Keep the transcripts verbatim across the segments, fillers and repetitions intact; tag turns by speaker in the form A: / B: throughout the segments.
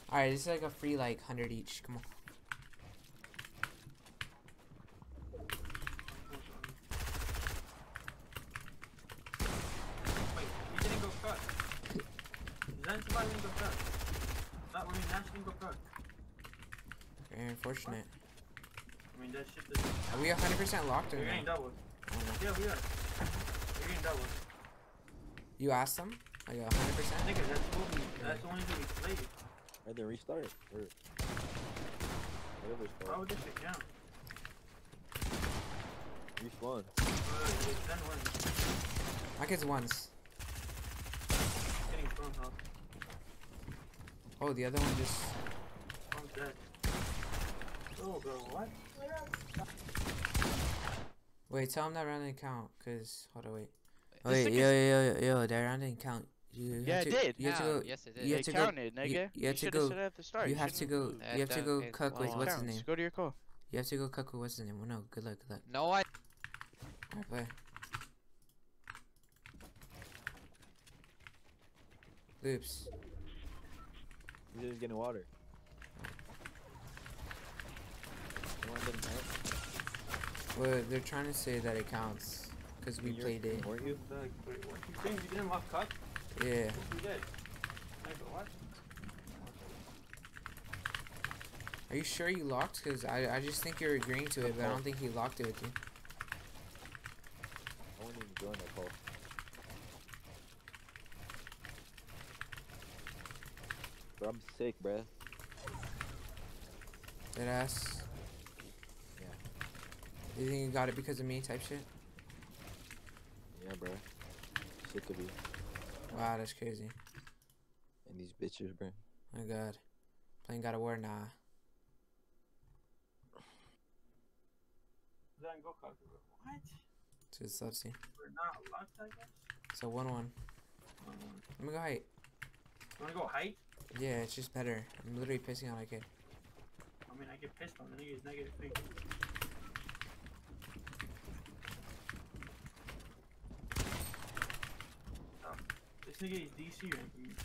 A: Alright, this is like a free like one hundred each. Come on.
B: Wait, he didn't go cut. Zanzibar didn't go cut. That, I mean, Nash didn't go cut.
A: Very unfortunate.
B: I mean, that shit doesn't...
A: Are we one hundred percent locked or
B: You're
A: no?
B: getting doubled.
A: I don't know.
B: Yeah, we are. You're getting doubled.
A: You asked them? Like a one hundred percent?
B: Nigga, that's what we, that's the only thing we played.
C: Right then restart. Or whatever it's
B: Why
C: called.
B: would this shit count?
C: Respawn.
B: Uh, it's then one.
A: My kid's once.
B: Getting phone health.
A: Oh, the other one just...
B: I'm dead. Oh, bro, what?
A: Wait, tell him that round didn't count, cause... Hold on, wait.
D: This
A: Wait,
D: thing
A: yo,
D: is-
A: yo, yo, yo, that round didn't count. You
D: Yeah,
A: have
D: it
A: to,
D: did.
A: You have to
E: No,
A: go...
E: yes, it did.
A: You have
D: It
A: to go...
D: counted, nigga.
A: You, you have to
D: should
A: go...
D: have said it at the start.
A: You have to
D: shouldn't
A: go...
D: moved.
A: You have to
E: Uh,
A: go
E: it
A: cook with... What's his
D: Counts.
A: name?
D: Go to your call.
A: You have to go cook with... What's his name? Well, no, good luck, good luck.
E: No, I.
A: Alright, play. Loops.
C: He's just getting water. The one didn't count.
A: Well, they're trying to say that it counts. Cause we
C: You're-
A: played it.
C: Weren't you?
B: Like, wait, what you think? You didn't lock cut?
A: Yeah.
B: Yes, we did. Nigga, what?
A: Are you sure you locked? Cause I, I just think you're agreeing to it, but I don't think he locked it with you.
C: I wouldn't even join that call. Bro, I'm sick, bruh.
A: Dead ass.
C: Yeah.
A: You think you got it because of me type shit?
C: Yeah, bruh. Sick of you.
A: Wow, that's crazy.
C: And these bitches, bruh.
A: My god. Playing God of War? Nah.
B: Then go cut. What?
A: Too subsy.
B: We're not locked, I guess?
A: So one one.
B: Um,
A: Let me go height.
B: you wanna go height?
A: Yeah, it's just better. I'm literally pissing on my kid.
B: I mean, I get pissed on the nigga's negative three. Oh, this nigga is D C ranking me.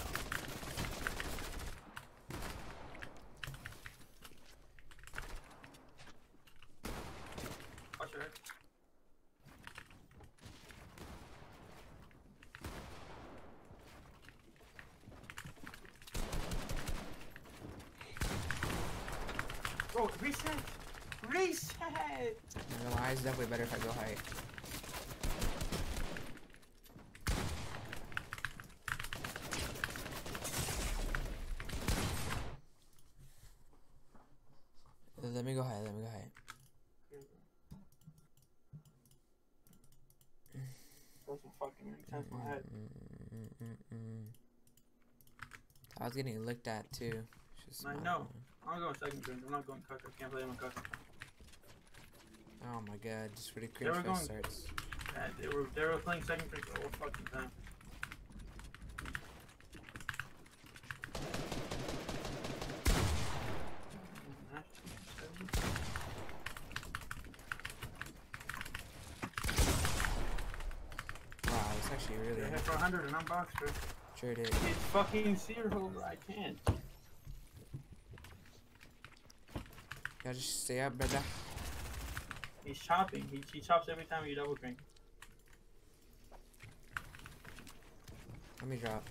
B: Watch your head. Bro, reset! Reset!
A: No, eyes definitely better if I go height. Let me go high, let me go high.
B: That's some fucking make sense in my head.
A: I was getting looked at too. It's just
B: I
A: not-
B: know. I'm going second turn. I'm not going cuck. I can't play him on cuck.
A: Oh my god, just really
B: They
A: cringe
B: were
A: first
B: going-
A: starts.
B: Yeah, they were they were playing second turn the whole fucking time.
A: Wow, it's actually really
B: They're hit for one hundred and I'm boxed, bro.
A: sure did.
B: It's fucking zero, bro. I can't.
A: Yeah, just stay up, brother.
B: He's chopping. He, he chops every time you double drink.
A: Let me drop.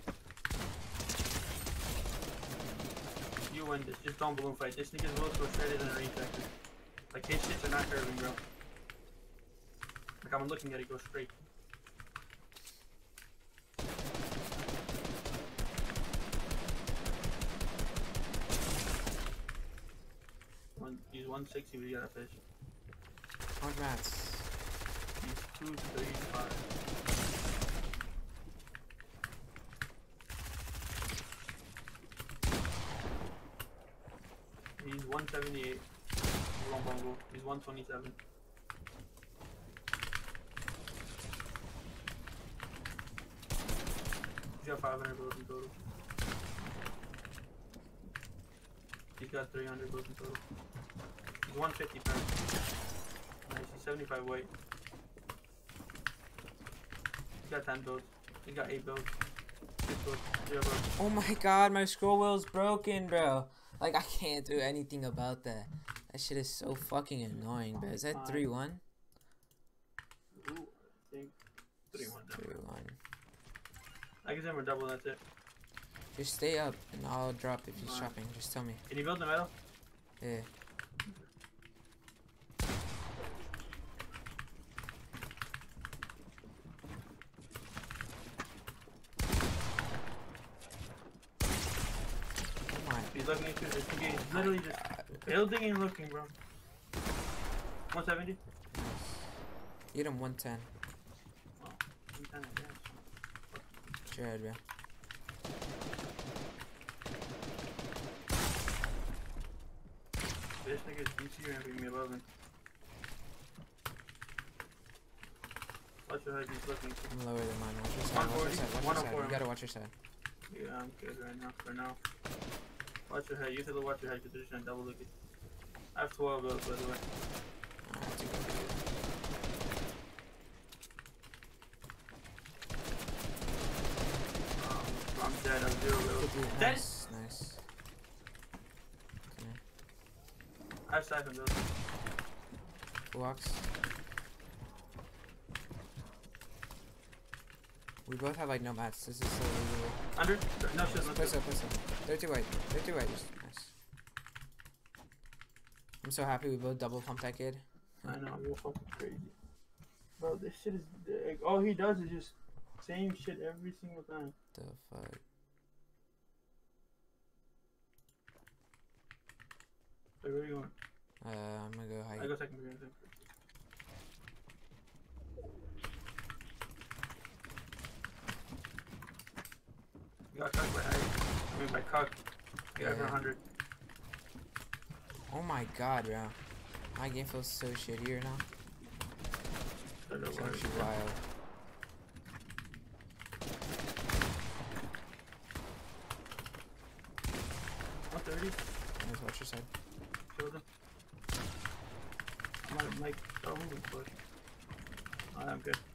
B: You win this. Just don't balloon fight. This nigga's will go straighter than a rejector. Like his shits are not curving, bro. Like I'm looking at it go straight. One, he's one sixty, we got a fish.
A: How much mats?
B: He's two thirty-five. He's one seventy-eight. He's one bongo. He's one twenty-seven. He's got five hundred goals in total. He's got three hundred goals in total. He's one fifty pounds. Nice, he's seventy-five weight. He's got ten builds. He's got eight builds. He's close. Yeah, bro.
A: Oh my god, my scroll wheel's broken, bro. Like, I can't do anything about that. That shit is so fucking annoying, bro. Is that three one?
B: Ooh, I think three one.
A: three one.
B: I guess I'm a double, that's it.
A: Just stay up and I'll drop if he's
B: Alright.
A: chopping. Just tell me.
B: Can you build the metal?
A: Yeah. Oh my
B: He's looking at you. He's thinking- he's literally just
A: god.
B: building and looking, bro. one seventy?
A: Hit him one ten.
B: Wow. one ten, yeah.
A: Jared, bro.
B: This nigga's D C ramping me above him. Watch your head, he's looking.
A: I'm lower than mine. Watch your side. Watch your side. Watch your side. You gotta watch your side.
B: Yeah, I'm good right now, for now. Watch your head, you have to watch your head because they're just gonna double look it. I have twelve builds, by the way.
A: Alright, too good.
B: Um, I'm dead, I'm zero builds.
A: Good,
B: Dead?
A: nice, nice. Come here.
B: I have siphon builds.
A: Who walks? We both have like no mats. This is so illegal.
B: Under? No shit, no
A: Place
B: shit.
A: up, place up. They're too white. They're too white. Just nice. I'm so happy we both double pumped that kid.
B: I know, you're fucking crazy. Bro, this shit is. Like, all he does is just same shit every single time.
A: The fuck?
B: Wait, where are you going?
A: Uh, I'm gonna go high.
B: I go second, I go second. You got cucked by height. I mean by cuck. You got
A: Yeah.
B: one hundred.
A: Oh my god, bro. My game feels so shitty right now.
B: So don't
A: It's
B: worry.
A: actually wild.
B: one thirty.
A: Let's watch your side.
B: Kill them. I might, might start moving quick. Oh, I'm good.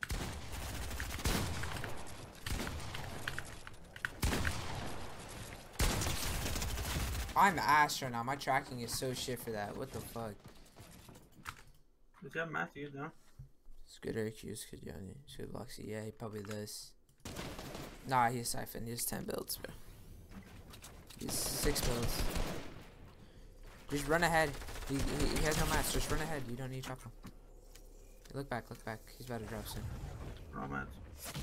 A: I'm ass right now. My tracking is so shit for that. What the fuck?
B: Does he have Matthew down?
A: Good R Qs, good Yoni, good Loxy. Yeah, he probably does. Nah, he's Siphon. He has ten builds, bro. He's six builds. Just run ahead. He, he, he has no mats. Just run ahead. You don't need to chop him. Look back, look back. He's about to drop soon.
B: Wrong match.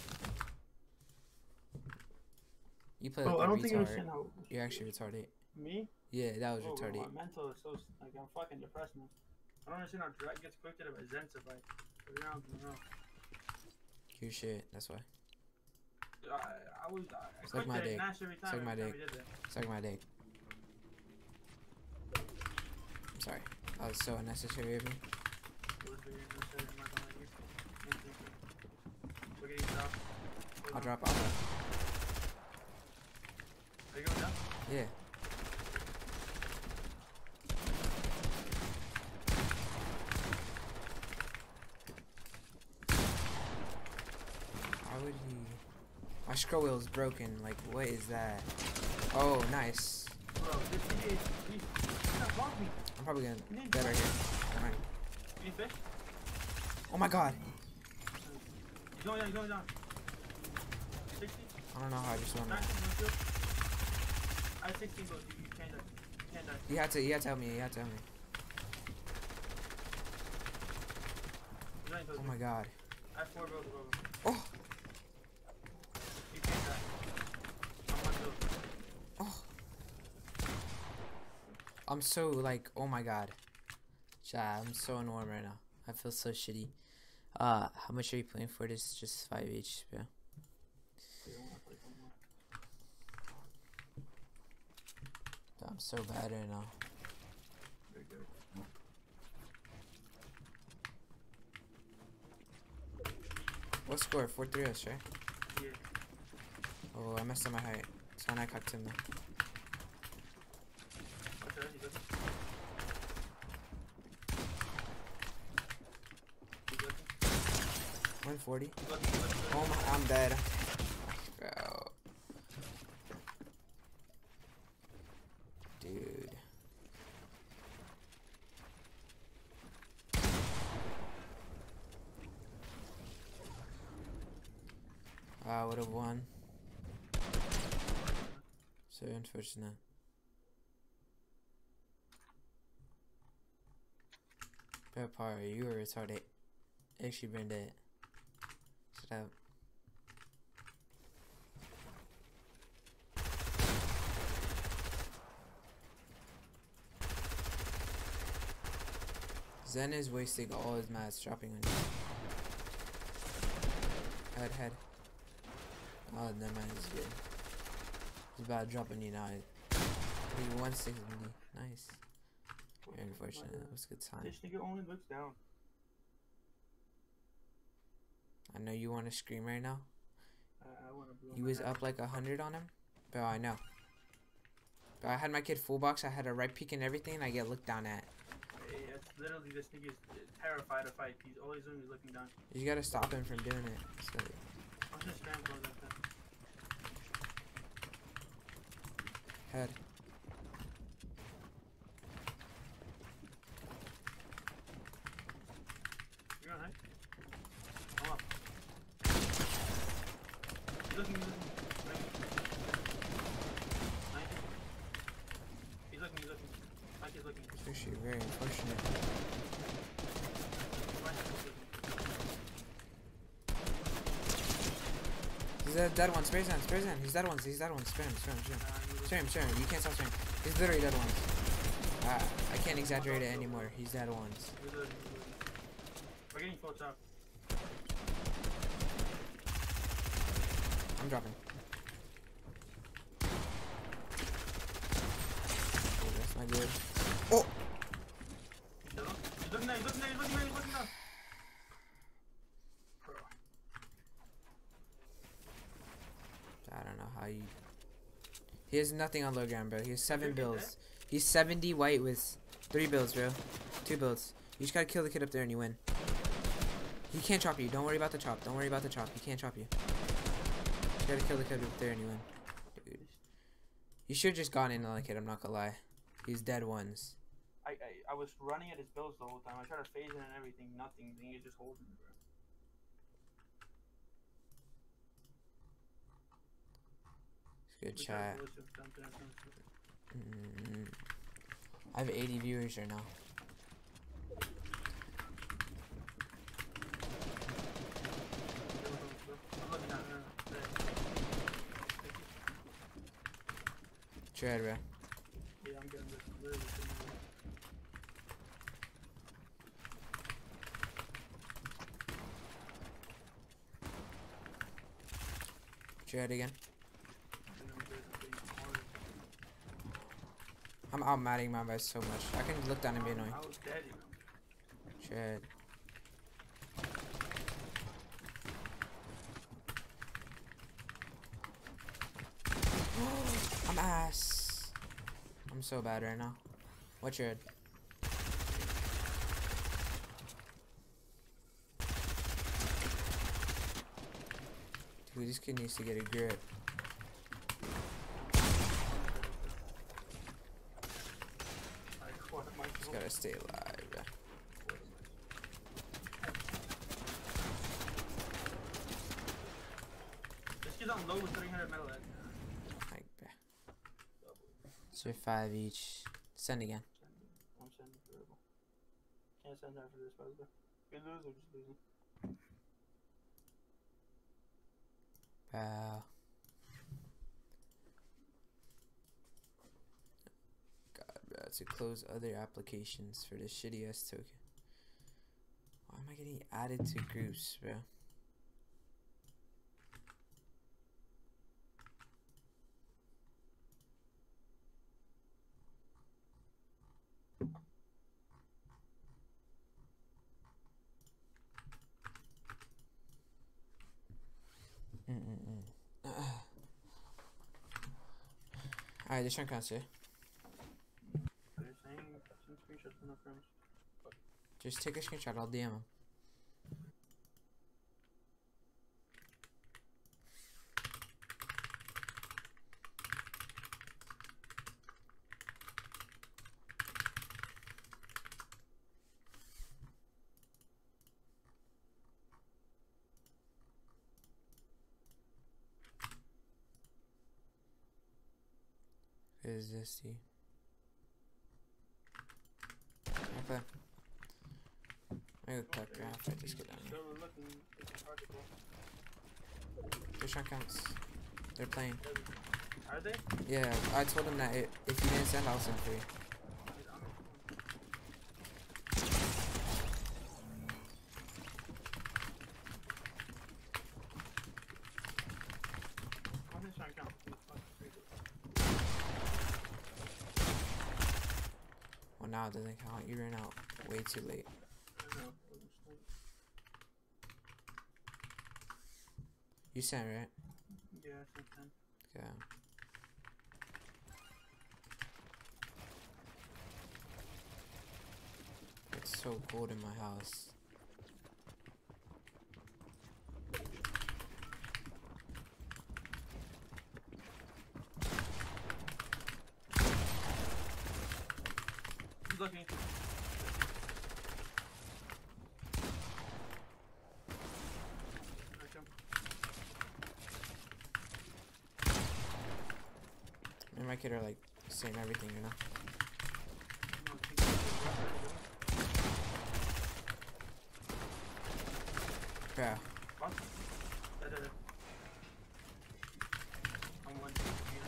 A: You play
B: Oh,
A: like
B: I
A: a
B: don't think I
A: retard.
B: understand how.
A: You're actually retarded.
B: Me?
A: Yeah, that was
B: Oh, bro,
A: retarded.
B: my mental is so. Like, I'm fucking depressed now. I don't understand how Drag gets quick out of a Zensa fight. Three rounds in a row.
A: Your shit, that's why.
B: I, I was. I, I
A: Suck my
B: quit
A: dick.
B: Nash every time.
A: Suck my
B: every time
A: dick.
B: we did that.
A: Suck my dick. I'm sorry. That was so unnecessary of me.
B: It was very unnecessary, I'm not gonna lie to you. Thank you. Look at you, drop. Hold
A: I'll
B: on.
A: drop, I'll drop.
B: Are you going down?
A: Yeah. Why would he? My scroll wheel is broken. Like, what is that? Oh, nice.
B: Bro, this thing is. He's he's not blocking me.
A: I'm probably gonna bet right here. Never mind.
B: You need fish?
A: Oh my god.
B: He's going down, he's going down. sixty?
A: I don't know how I just won that.
B: nineteen, no shield. I have sixteen goals, you, you can't die. You can't die.
A: You had to, you had to help me. You had to help me.
B: He's running towards
A: Oh
B: me.
A: my god.
B: I have four builds above him.
A: Oh,
B: You can't die. I'm one build.
A: oh. I'm so like, oh my god. Chat, I'm so annoyed right now. I feel so shitty. Uh, how much are you playing for this? Just five each, yeah.
B: You don't wanna play for more.
A: I'm so bad right now.
B: Very good.
A: What score? four three us, right?
B: Yeah.
A: Oh, I messed up my height. So I cocked him.
B: What's that? He's looking. He's looking.
A: one forty.
B: He's looking. He's looking.
A: Oh my, I'm dead. Bro. would have won. So unfortunate. Bad part, you were retarded. Actually, been dead. Shut up. Zen is wasting all his mats, dropping on you. Head, head. Oh, never mind, he's good. He's about to drop on you now. He one sixty. Nice. Very unfortunate. That was a good time.
B: This nigga only looks down.
A: I know you want to scream right now.
B: I, I wanna blow
A: He
B: my
A: was
B: head.
A: up like a hundred on him. Bro, I know. Bro, I had my kid full box. I had a right peek and everything, and I get looked down at.
B: Hey, that's literally this nigga is terrified to fight. He's always doing is looking down.
A: You gotta stop him from doing it. So,
B: I'm just spam close like that.
A: head.
B: You're alright. Come on. He's looking, he's looking. Mike. He's looking, he's looking. Mike is looking.
A: It's actually very unfortunate.
B: Mike is looking.
A: He's a dead one. Spray Zen, spray Zen. He's dead ones. He's dead ones. Spray him, spray him, spray him.
B: Uh, he's looking.
A: Spray him, spray him. You can't stop spraying. He's literally dead ones. Uh, I can't exaggerate it anymore. He's dead ones.
B: He's looking, he's looking. We're getting full top.
A: I'm dropping. Oh, that's not good. Oh!
B: He's looking, he's looking there, he's looking there, he's looking there, he's looking there. Bro.
A: I don't know how you... He has nothing on low ground, bro. He has seven
B: Did you get
A: builds. He's seventy white with three builds, bro. Two builds. You just gotta kill the kid up there and you win. He can't chop you. Don't worry about the chop. Don't worry about the chop. He can't chop you. You gotta kill the kid up there and you win. Dude. You should just gone in on the kid, I'm not gonna lie. He's dead ones.
B: I, I I was running at his builds the whole time. I tried to phase it and everything, nothing. Then he just holding me, bro.
A: Good
B: We
A: chat.
B: tried to lose him, something, something.
A: Mm, I have eighty viewers right now.
B: I'm looking at her.
A: Tread, bro.
B: Yeah, I'm getting this. Literally sitting there.
A: Tread again.
B: And I'm getting this hard.
A: I'm outmatting my guys so much. I can look down and be annoying.
B: I was dead, you know.
A: Tread. I'm ass. I'm so bad right now. What's your head? Dude, this kid needs to get a grip.
B: I caught my
A: Just gotta stay alive. Bro.
B: This kid's on low with three hundred metal at.
A: Like, bro. So five each. Send again.
B: I'm sending verbal. Can't send that for this, brother. We lose or just losing.
A: Wow. God, bro. To close other applications for this shitty ass token. Why am I getting added to groups, bro? Mm-mm-mm. Alright, this one counts here.
B: They're saying some screenshots from the friends.
A: Just take a screenshot, I'll D M him. good as this, D. Okay. I'm gonna cut graphite, just get down here.
B: Still looking, it's hard to go.
A: Their shot counts. They're playing.
B: Are they?
A: Yeah, I told them that it, if you didn't send, I'll send for you.
B: I'm just trying to count.
A: Well, now it doesn't count. You ran out way too late.
B: I know.
A: You sent, right?
B: Yeah, I think ten.
A: Okay. It's so cold in my house.
B: He's looking.
A: Me and my kid are like saying everything, you know? Yeah.
B: What? Da, da, da. I'm one.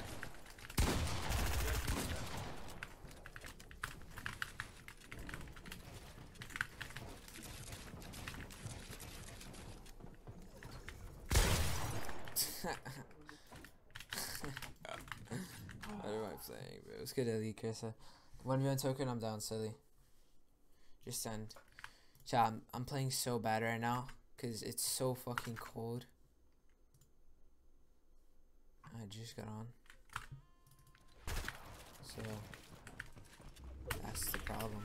A: What am I playing, bro? It's good, Ellie, Chris. One v one token, I'm down, silly. Just send. Chat, I'm, I'm playing so bad right now because it's so fucking cold. I just got on. So, that's the problem.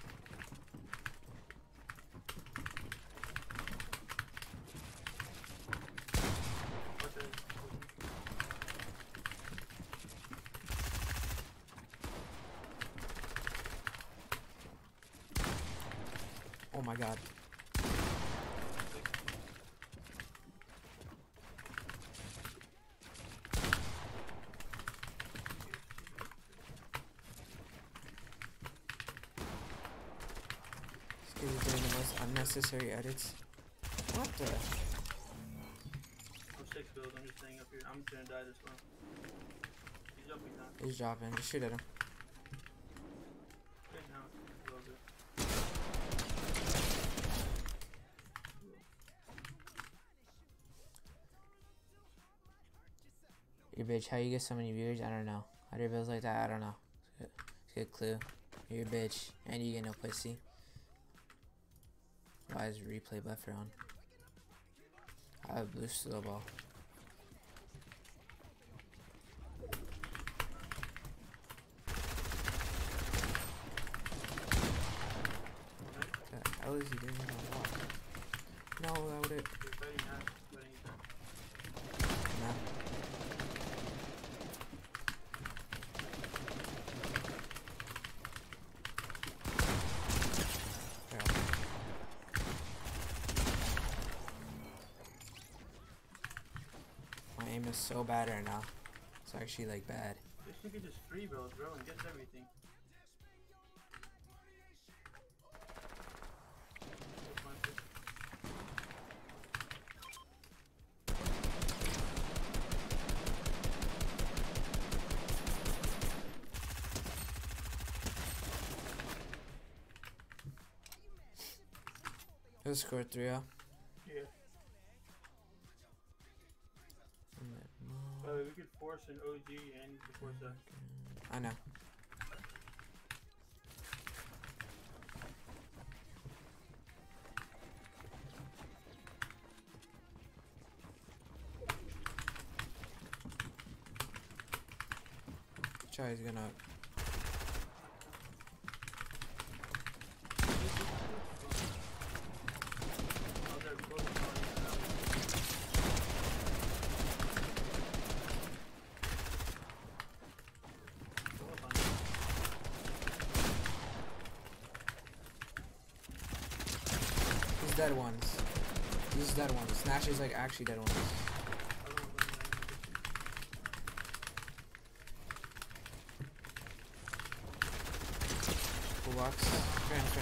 A: Oh my god. This kid is doing the most unnecessary edits. What the?
B: I'm six builds, I'm just staying up here. I'm gonna die this one. He's jumping now.
A: He's dropping. Just shoot at him.
B: Right now. A little bit.
A: You bitch, how you get so many viewers? I don't know. How do you builds like that? I don't know. It's good, it's a good clue. You're a bitch, and you get no pussy. Why is replay buffer on? I have blue slow ball. What the hell is he doing on the wall? No, that would it.
B: He's fighting now. Fighting now.
A: No. My aim is so bad right now. It's actually like bad.
B: This nigga just free builds, bro, and gets everything.
A: He'll score three oh.
B: Yeah. Uh, we could force an O G and you could force a...
A: I know. Try he's gonna.
B: Oh, they're both going
A: He's dead ones. He's dead ones. Snatch is like actually dead ones. walks. Turn, turn.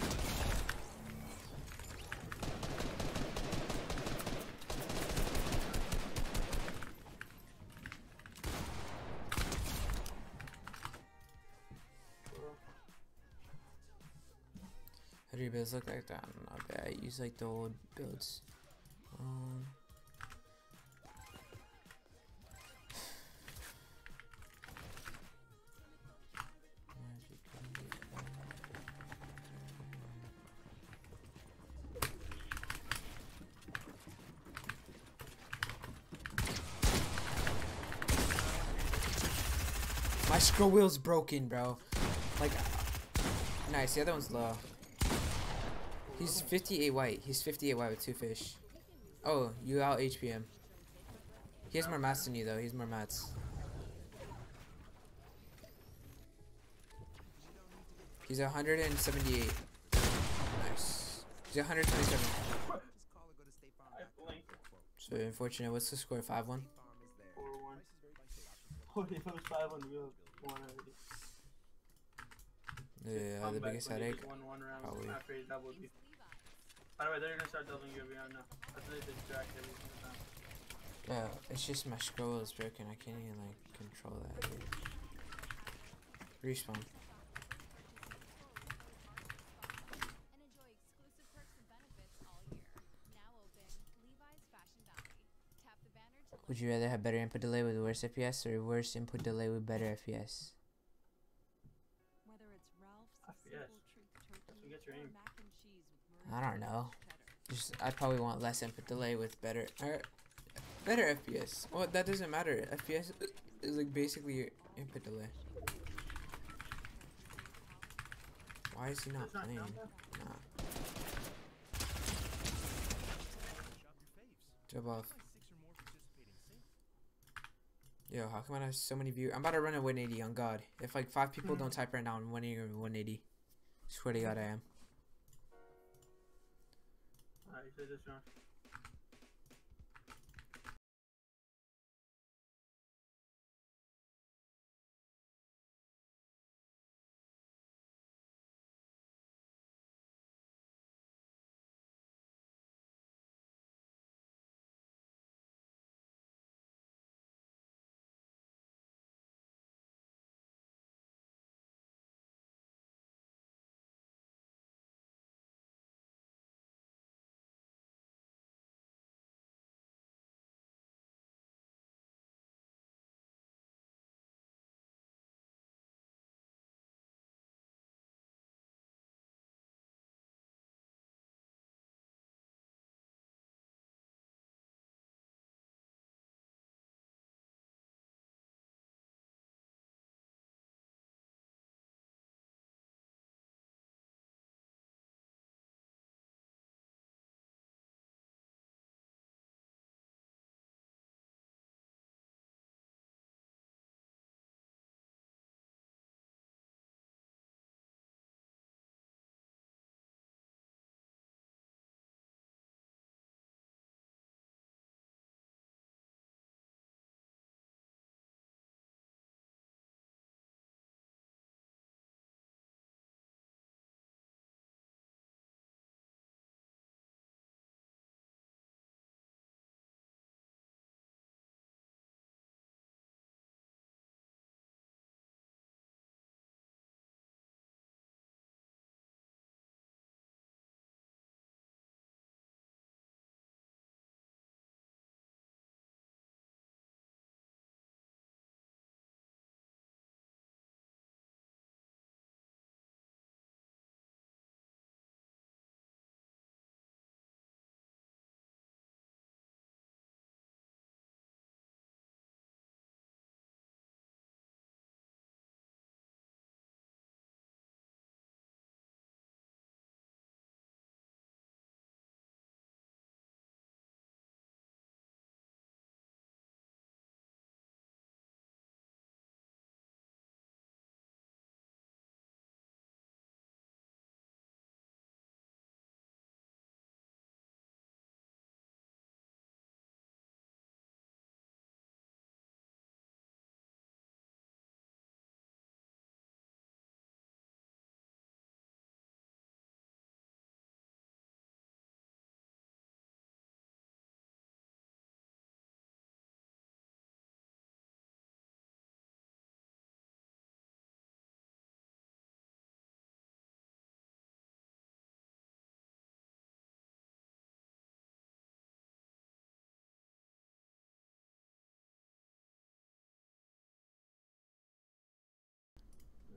A: How do your builds look like that? Not bad. I use like the old builds. Um, my scroll wheel's broken, bro. Like, nice. The other one's low. He's fifty-eight white. He's fifty-eight white with two fish. Oh, you out H P him. He has more mats than you, though. He's more mats. He's one hundred seventy-eight. Nice. He's one hundred twenty-seven. So unfortunate. What's the score? five one?
B: four one. Oh, yeah, it was five on the wheel. one already.
A: Yeah, the biggest headache.
B: One, one round
A: Probably.
B: after he doubled you. By the way, they're gonna start doubling you every round now. That's what they distract every single time.
A: Yeah, it's just my scroll is broken. I can't even like control that. Dude. Respawn. Would you rather have better input delay with worse F P S or worse input delay with better F P S?
B: F P S. That's what gets your aim.
A: I don't know. Just I probably want less input delay with better or better F P S. Well, that doesn't matter. F P S is like basically your input delay. Why is he not playing? Nah. Jump off. Yo, how come I have so many views? I'm about to run a one eighty on God. If like five people don't type right now, I'm winning a one eighty. Swear to God, I am.
B: Alright, so this round.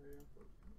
B: very unfortunate.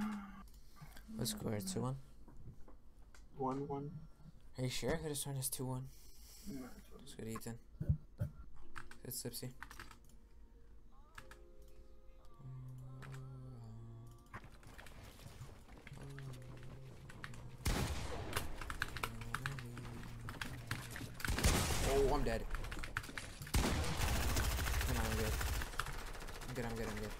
A: What score? two one?
B: one one.
A: Are you sure? I could have sworn it's two one.
B: No, it's one.
A: It's good, Ethan. Good, Slipsy. Oh, I'm dead. Come on, I'm good. I'm good, I'm good, I'm good.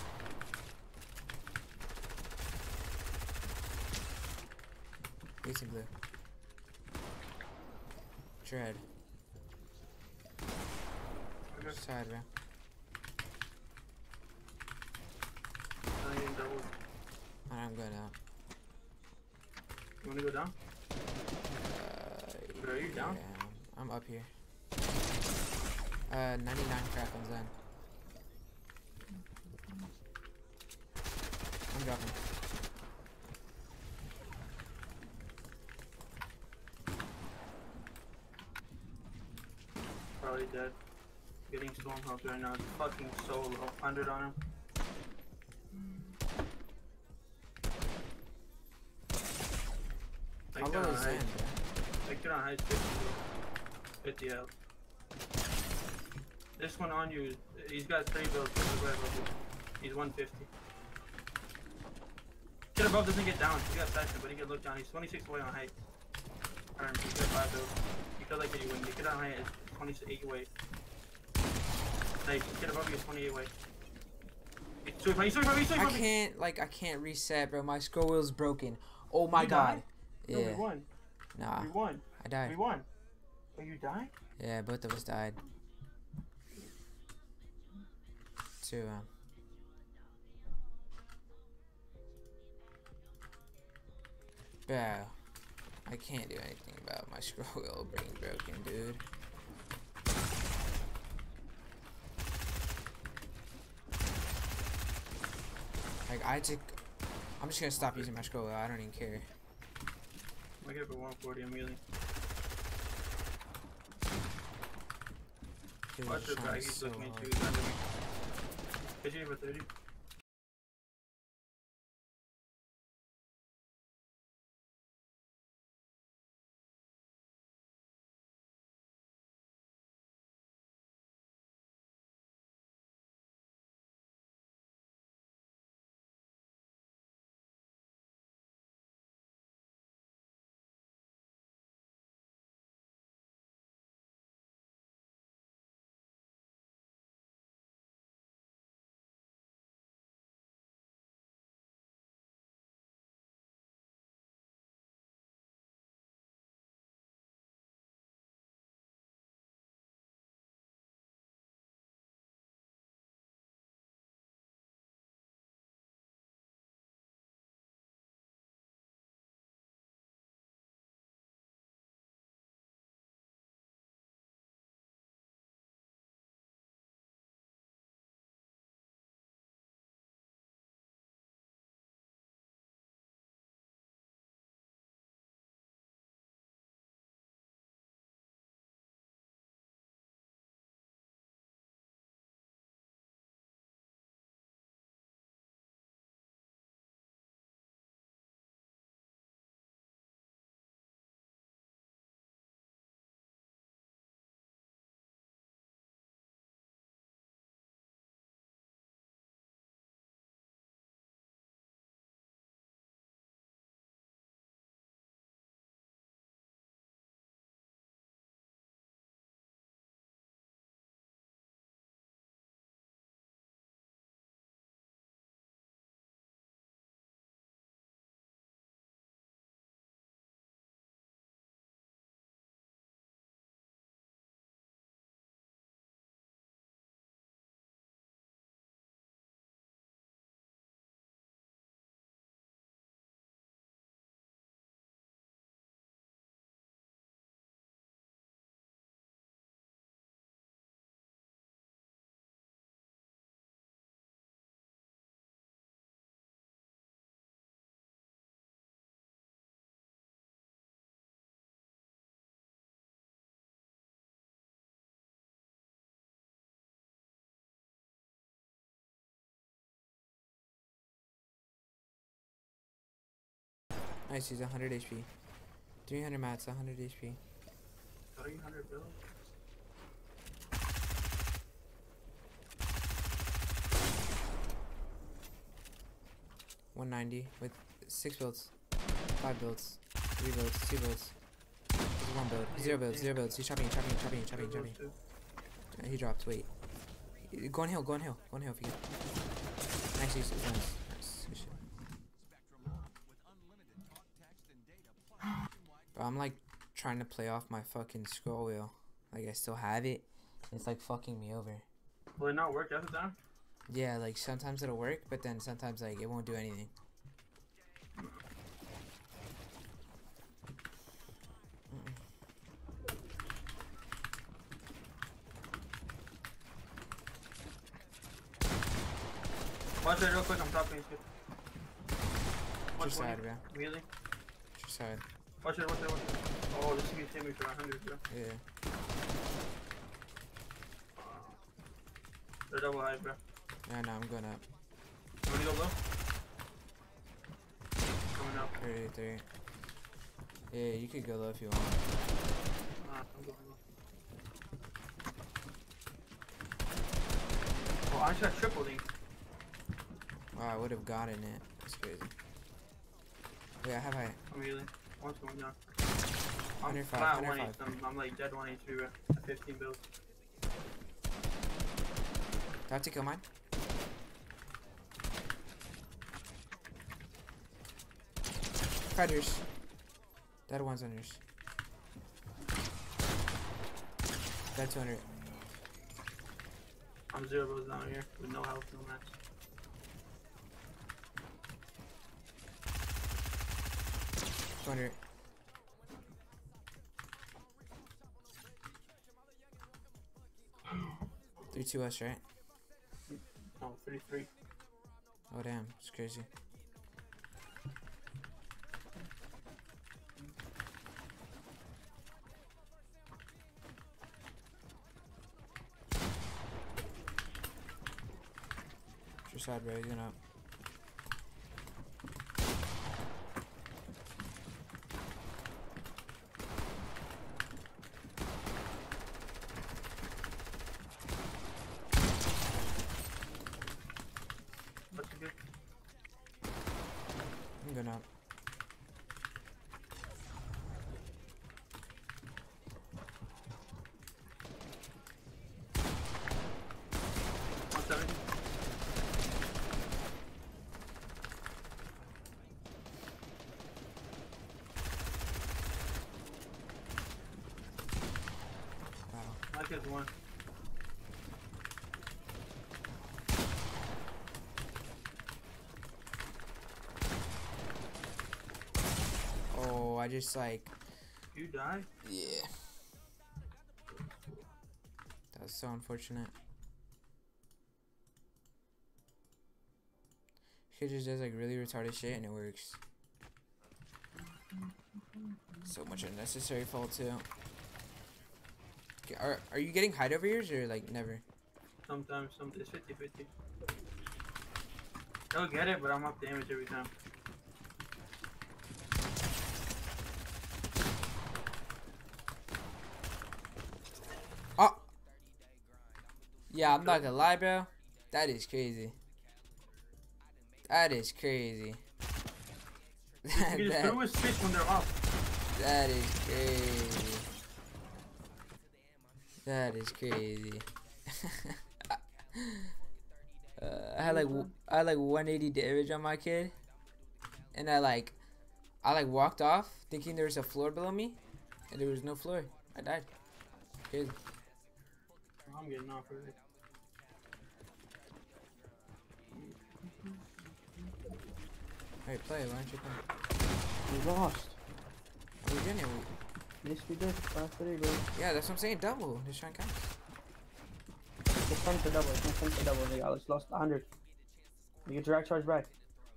A: Easy blue. Dread.
B: Okay.
A: Side, bro.
B: I'm getting doubled.
A: I'm good now.
B: You wanna go down?
A: Uh,
B: Bro, are you down?
A: Yeah, I'm up here. Uh, ninety-nine crack on Zen. I'm dropping.
B: Probably dead. Getting storm health right now. It's fucking so low. one hundred on him.
A: How
B: Like,
A: low
B: they're on
A: is
B: height.
A: Zen, bro?
B: Like, they're on height fifty. fifty out. This one on you, he's got three builds. He's one fifty. Kid above doesn't get down. He got section, but he can look down. He's twenty-six away on height. Alright, he's got five builds. You feel like you win. The kid on height is twenty-eight away. Nice. Kid above you is twenty-eight away. He's two, he's two, he's two,
A: I can't, like, I can't reset, bro. My scroll wheel's broken. Oh my
B: You
A: god.
B: died? No, we
A: Yeah.
B: won.
A: Nah,
B: We won.
A: I died.
B: We won. Oh, you died?
A: Yeah, both of us died. Two, um. Bro, I can't do anything about my scroll wheel being broken, dude. Like, I took. I'm just gonna stop using my scroll wheel. I don't even care.
B: I get it for one forty immediately.
A: Dude,
B: Watch the
A: trying
B: guy, he's
A: so
B: looking at
A: hard.
B: you. He's under me. Hit you for thirty.
A: Nice, he's one hundred H P. three hundred mats, one hundred H P.
B: three hundred bills.
A: one ninety with six builds, five builds, three builds, two builds. There's one build, zero builds, zero builds. He's chopping, chopping, chopping, chopping, chopping. Uh, He dropped. Wait. Go on hill. Go on hill. Go on hill if you can. Nice. Nice. Nice. Nice. Good shit. Bro, I'm like trying to play off my fucking scroll wheel. Like I still have it. It's like fucking me over.
B: Will it not work after that?
A: Yeah, like sometimes it'll work, but then sometimes like it won't do anything.
B: Watch it real quick, I'm dropping shit.
A: Your side, bro.
B: Really?
A: Your side.
B: Watch it, watch it, watch it. Oh, this is gonna save me for one hundred, bro.
A: Yeah.
B: They're double high, bro.
A: Yeah, no, I'm going up.
B: You wanna go low? Coming up.
A: thirty-three. Yeah, you could go low if you want.
B: Nah, I'm going low. Oh, I just got triple link.
A: Wow, I would have gotten it. That's crazy. Wait, I have high.
B: I'm healing. One's going down. I'm
A: one oh five,
B: flat
A: one oh
B: one
A: five.
B: H P. I'm, I'm like dead one H P, bro. At fifteen builds.
A: Do I have to kill mine? Fight yours. That one's on yours. That two hundred.
B: I'm zero builds down here with no health, no match.
A: two hundred. three two us, right?
B: No, thirty-three.
A: Oh damn, it's crazy. Your side, bro. He's going up.
B: What's it good?
A: I'm going up.
B: one seventy.
A: Wow.
B: My kid's one.
A: Oh, I just like.
B: You die?
A: Yeah. That was so unfortunate. Kid just does like really retarded shit and it works. So much unnecessary fault too. Okay, are are you getting hide over yours or like never?
B: Sometimes, some it's fifty fifty. They'll get it, but I'm up damage every time.
A: Oh. Yeah, I'm not gonna lie, bro. That is crazy. That is crazy. that,
B: You just threw his fish when they're off.
A: that is crazy. That is crazy. uh, I had like w I had like one eighty damage on my kid, and I like I like walked off thinking there was a floor below me, and there was no floor. I died. Crazy.
B: I'm getting off already.
A: Hey, play. Why don't you play?
C: We lost.
A: Are we doing it? We-
C: Yes, we did. Last three, bro.
A: Yeah, that's what I'm saying. Double. Just trying to count.
C: It's fun for double. It's not fun for double. They just lost one hundred. You get direct charge back.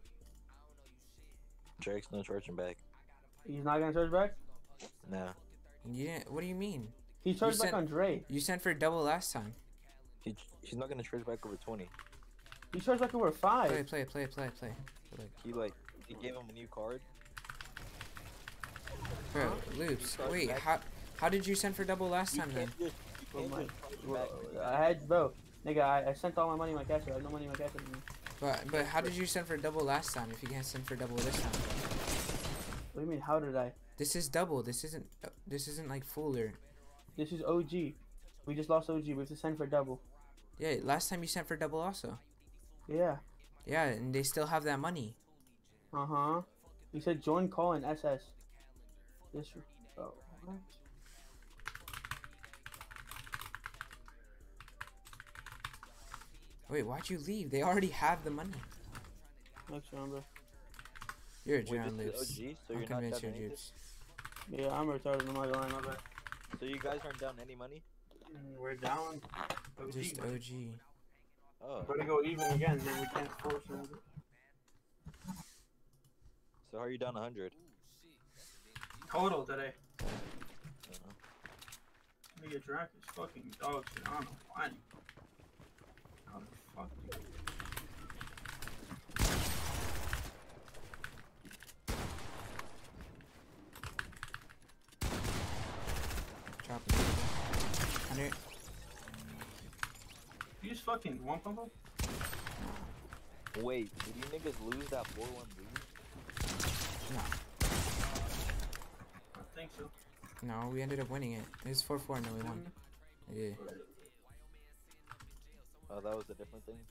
D: Drake's no charging back.
C: He's not gonna charge back?
D: No.
A: You didn't. What do you mean?
C: He charged back
A: sent-
C: on Dre.
A: You sent for double last time.
D: He he's not gonna charge back over twenty.
C: He charged back over
A: Play,
C: five.
A: play, play, play, play.
D: He like he gave him a new card
A: Bro, loops.
D: Charge
A: Wait,
D: back.
A: how how did you send for double last
D: You
A: time then?
D: can't just, you
C: Well,
D: can't
C: my,
D: just charge
C: well,
D: back.
C: I had, bro, nigga, I, I sent all my money in my cash app. I have no money in my cash app anymore.
A: But but how did you send for double last time if you can't send for double this time?
C: What do you mean, how did I?
A: This is double. This isn't uh, this isn't like fuller.
C: This is O G. We just lost O G. We have to send for double.
A: Yeah, last time you sent for double also.
C: Yeah.
A: Yeah, and they still have that money.
C: Uh-huh. He said join call in S S. This, oh, what?
A: Wait, why'd you leave? They already have the money.
C: Next round, bro.
A: You're a
D: Wait,
A: John
D: this is
A: Loops.
D: O G, so
A: I'm
D: you're not
A: convinced
D: down
A: you're
D: anything?
A: Jupes.
C: Yeah, I'm retarded. I'm not gonna lie, my bad.
D: So you guys aren't down any money?
B: Mm, We're down. O G.
A: Just O G.
D: Oh,
B: We're gonna go even again, then we can't force them.
D: so how are you down one hundred?
B: Total today.
D: I don't know.
B: Nigga drunk is fucking dog shit. I don't know why. How the fuck?
A: Drop it. one hundred.
B: You just fucking one pump him?
D: Wait, did you niggas lose that four one lead?
A: No.
B: I think so.
A: No, we ended up winning it. It was four four and then we won. Yeah.
D: Oh, that was a different thing?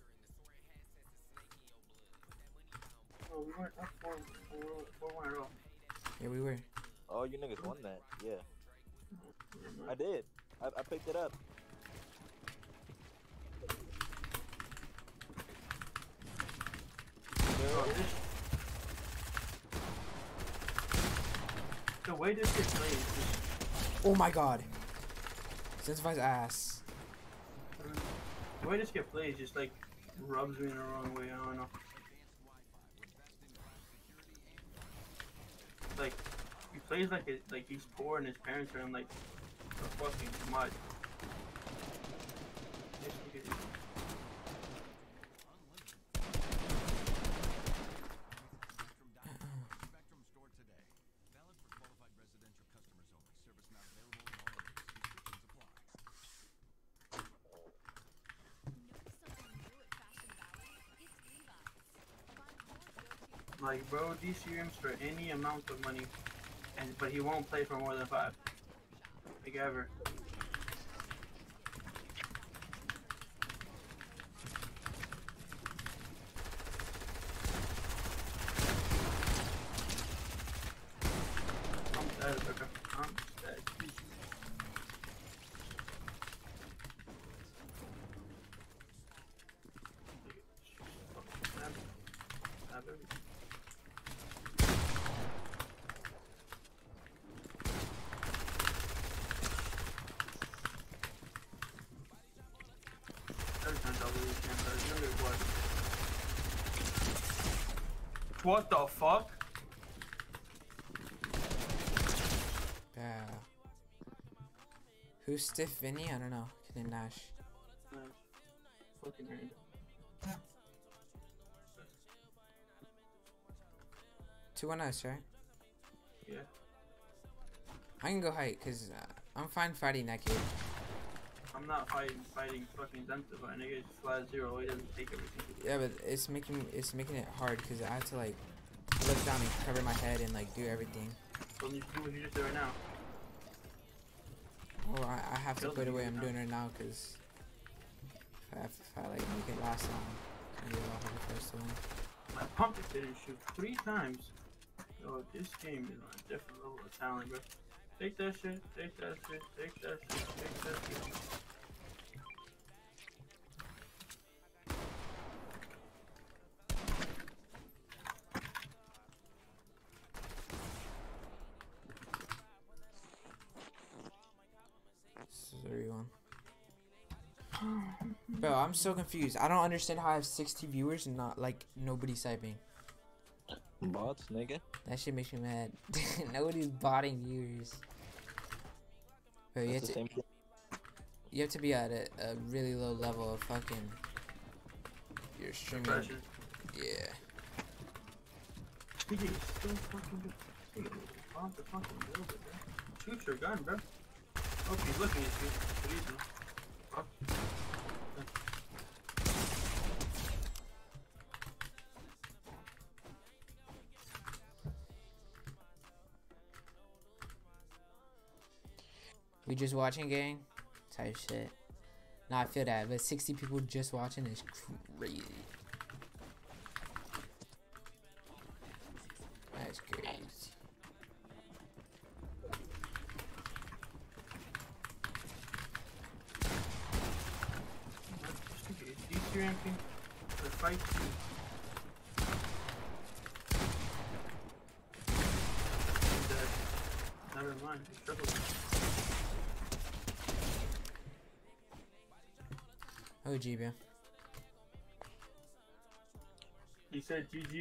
B: Oh, we weren't up four, four, four one at all.
A: Yeah, we were.
D: Oh, you niggas won that. Yeah. I did. I, I picked it up.
B: Oh, this, the way this gets played is just,
A: Oh my god. Sensifies ass.
B: the way this get played is just like rubs me in the wrong way. I don't know. Like he plays like it, like he's poor and his parents are in like the fucking mud. This nigga is-
E: Spectrum store today. Valid for qualified residential customers only. Service not available in all areas. Restrictions apply.
B: Like bro, D C rims for any amount of money, and but he won't play for more than five. Like ever. I'm dead, bro. I'm dead. Stab- stab everything. Every time double these games, I remember what? What the fuck?
A: Yeah. Who's Stiff Vinny? I don't know. Kid Nash.
B: Nice. Fucking random.
A: Two on us, right?
B: Yeah.
A: I can go height because uh, I'm fine fighting that kid.
B: I'm not fighting fighting fucking Densified. Nigga just flat zero. He doesn't take everything.
A: Yeah, but it's making it's making it hard because I have to like look down and cover my head and like do everything.
B: So you do what you just did right now.
A: Or I, I have to
B: Kills
A: put
B: me
A: away
B: every
A: I'm
B: time.
A: doing it now because if I, if I like make it last long, I get off of the first one.
B: My pumpkin didn't shoot three times. Yo, this game is on a different level of talent, bro. Take that shit. Take that shit. Take that shit. Take that shit.
A: three one. Bro, I'm so confused. I don't understand how I have sixty viewers and not like nobody typing.
D: Bots, nigga.
A: That shit makes me mad. Nobody's botting viewers. Bro, you have
D: That's the
A: to
D: same thing.
A: you have to be at a, a really low level of fucking your streaming.
B: Depression.
A: Yeah.
B: Nigga is still fucking good. Nigga, Pop the fucking build it, bro. Shoot your gun, bro. Oh, he's looking at you. But he's not. Fuck.
A: We just watching gang type shit. Nah, I feel that, but sixty people just watching is crazy. That's crazy.
B: D C ranking for fight two. And, uh, never mind, he's triple.
A: Oh, G, bro.
B: He said G G.